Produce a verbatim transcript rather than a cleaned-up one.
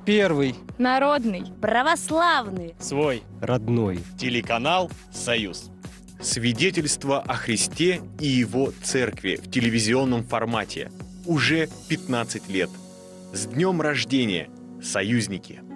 Первый. Народный. Православный. Свой. Родной. Телеканал «Союз». Свидетельство о Христе и Его Церкви в телевизионном формате. Уже пятнадцать лет. С днем рождения, союзники!